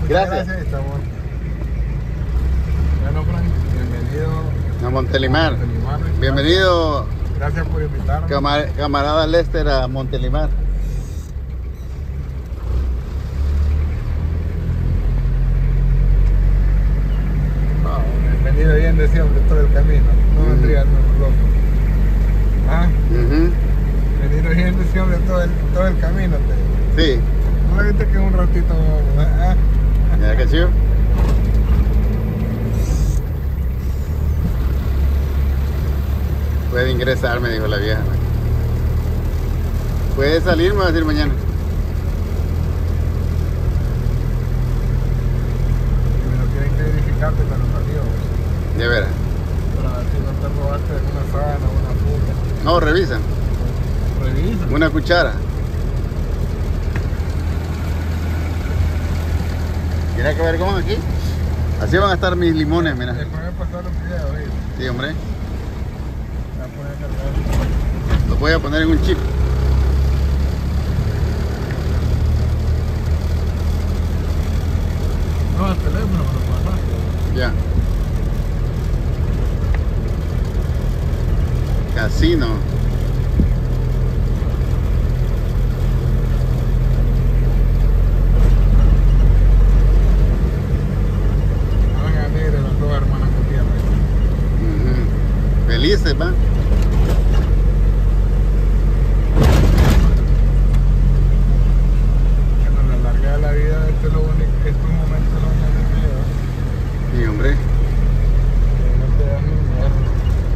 Gracias. Estamos. Bueno, Frank, bienvenido A Montelimar. Bienvenido, Gracias por invitarme. camarada Lester, a Montelimar. Venido bien de siempre todo el camino. No vendría loco. Ah, venido bien de siempre todo el camino. Sí. No le viste que un ratito. ¿Ya que chido? Puede ingresar, me dijo la vieja. Puede salir, me va a decir mañana. Pero tienen que verificarte cuando salió. Ya verá. Para ver si no te robaste una sábana o una fuga. No, revisa. Revisa. Una cuchara. Mira que ver cómo aquí. Así van a estar mis limones, mira. Después de pasar los videos, ¿sí? Sí, hombre. La puedes cargar. Lo voy a poner en un chip. No, el teléfono me lo pasaste. Ya. Casino. Van a venir las dos hermanas con tierra. Felices, va. Que nos la larga de la vida, este es lo único, estos momentos son lo único que lleva. Sí, hombre. Que no te dan ni miedo.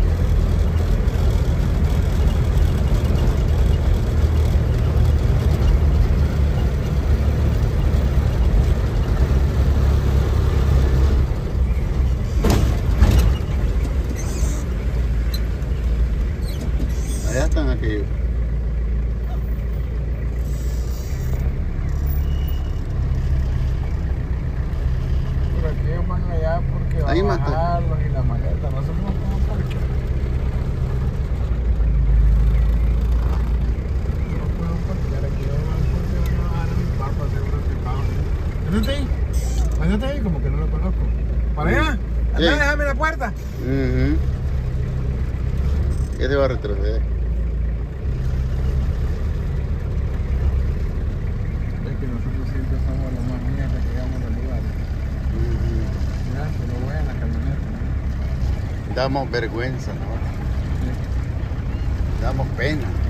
Allá están aquellos. Pero aquí ellos van allá porque Ahí van más a está. bajarlos y la maleta. No sé cómo parque. No puedo parquear aquí. Yo no porque van a bajar a mi papá seguro que pago. ¿Andate ahí? Andate ahí como que no lo conozco. ¿Para allá? Sí. Andá, déjame la puerta. ¿Qué te va a retroceder? Es que nosotros siempre somos los más mierda que llegamos a los lugares. Ya, se lo voy en la camioneta. Damos vergüenza, ¿no? Sí. Damos pena.